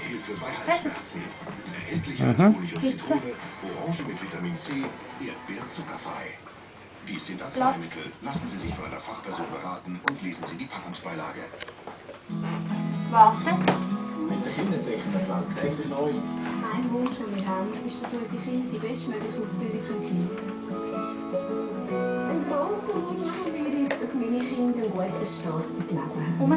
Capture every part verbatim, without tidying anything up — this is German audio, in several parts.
Hilfe bei Halsschmerzen. Erhältlich als Honig und Zitrone, Orange mit Vitamin C, Erdbeer zuckerfrei. Dies sind Arzneimittel. Lassen Sie sich von einer Fachperson beraten und lesen Sie die Packungsbeilage. Warte. Mit den Kindern entdecken wir die Welt täglich neu. Ein Wunsch, den wir haben, ist, dass unsere Kinder die bestmögliche Ausbildung geniessen können. Ein grosser Wunsch von mir ist, dass meine Kinder einen guten Start ins Leben haben. Um.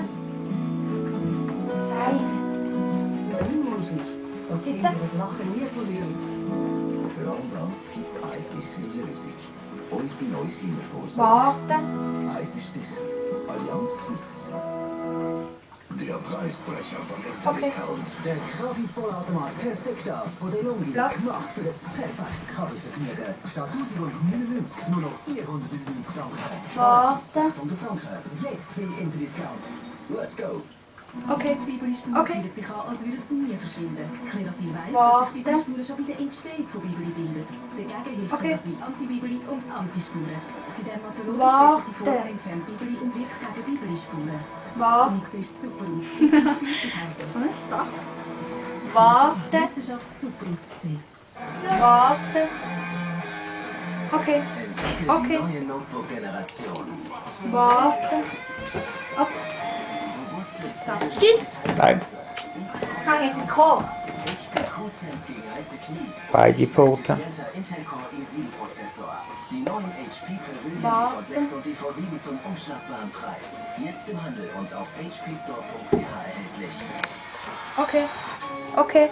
Nein. Mein Wunsch ist, dass die Kinder das Lachen nie verlieren. Für all das gibt es eine sichere Lösung. Unsere neue Kindervorsorge. Warte. Eins ist sicher. Allianz Suisse. Der Preisbrecher von Okay. Interdiscount. Der Kaffee-Vollautomat Perfekta von der Longi Platz. gemacht für das perfekte Kaffeevergnügen. Statt tausendneunundneunzig nur noch vierhundertneunundneunzig Franken. Warte. sechshundert Franken. Jetzt bei Interdiscount. Let's go. Okay. Die Bibeli-Spuren Okay. fühlen sich an, als würden sie nie verschwinden. Klerasil weiss, Warte. dass sich Bibeli-Spuren schon bei der Entstehung von Bibeli bilden. Dagegen hilft Okay. Klerasil Anti-Bibeli und Antispuren. Die dermatologisch Warte. getestete Form entfernt Bibeli und wirkt gegen Bibeli-Spuren. Warte. Du siehst super aus. Du fühlst dich So also. eine Sache. Warte. Wissenschaft super auszusehen. Warte. Okay. Entdecke Okay. die neue Notebook-Generation. Warte. Okay. Robustes So. Tschüss. Nein, Kann jetzt kommen. H P Coolsense gegen heiße Knie. beide Pfoten. Intel Core i sieben Prozessor. Die neuen H P Pavilion Warte. D V sechs und D V sieben zum unschlagbaren Preis. Jetzt im Handel und auf h p store punkt c h erhältlich. Okay. Okay.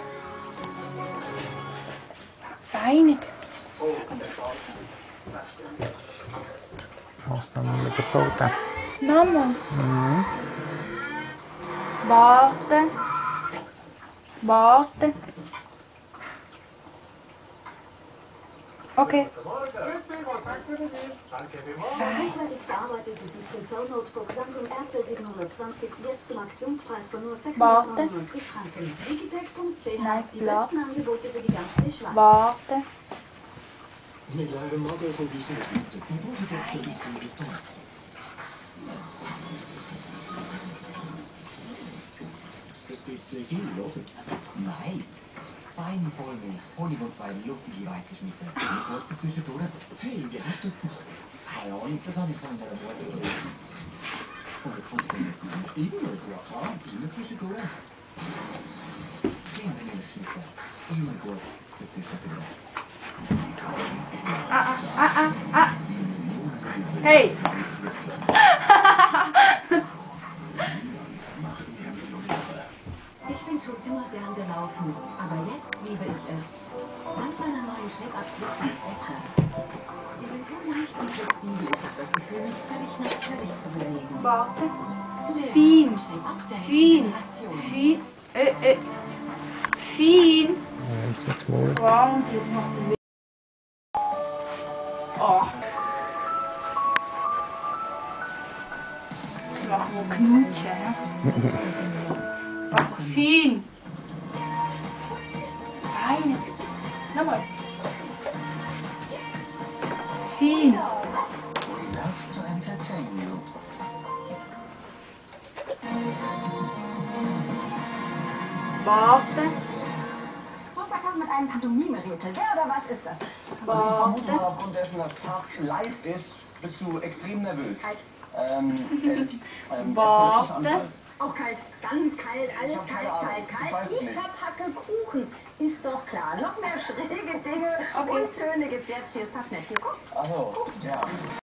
Weinig. Was dann mit den Pfoten? Nochmal. Mhm. Warte. Warte. Okay. Hochwertig verarbeitete siebzehn Zoll Notebook Samsung R C siebenhundertzwanzig jetzt zum Aktionspreis von nur sechshundertneunundneunzig Franken. digitech punkt c h. Nein, Die klar. besten Angebote für die ganze Schweiz. Warte. Mit eurem Magen vorbeikommen. Wir brauchen jetzt etwas Größeres zum Essen. Das wird sehr viel, oder? Nein. Feine Vollmilch, Honig und zwei luftige Weizenschnitte. Eine kurze zwischendurch. Hey, wie hast du das gemacht? Keine Ahnung, das habe ich von meiner Mutter gelernt. Und es funktioniert gut. Immer, ja klar, immer zwischendurch. Kindermilchschnitte. Immer gut für zwischendurch. Ah, ah, ah, ah. Hey. Ich bin schon immer gern gelaufen, aber jetzt liebe ich es. Dank meiner neuen Shape-Ups Slippers Etras. Sie sind so leicht und flexibel, ich habe das Gefühl, mich völlig natürlich zu bewegen. Warte. Live. Fein. Shape-Ups der nächsten Fein. Generation. Fein. Äh, äh. Fein. Ja, ist jetzt wohl. Wow, und jetzt macht die. Oh. Ich mach wohl knutschen, ne? Was fein. Fein. Nochmal. Fein. We love to entertain you. Warte. Zurückweiter mit einem Pantomime-Rätsel. Wer oder was ist das? Also ich vermute mal, Warte. aufgrund dessen, dass Tag live ist, bist du extrem nervös. Kalt. Ähm, äh, ähm, Warte. epileptischer Anfall. Auch kalt, ganz kalt, alles hab kalt, keine Ahnung. kalt, Ich kalt. weiß es Ich nicht. verpacke Kuchen, ist doch klar. Noch mehr schräge Dinge Okay. und Töne gibt's jetzt. Hier ist Taffnet. Hier, guck. Achso, ja.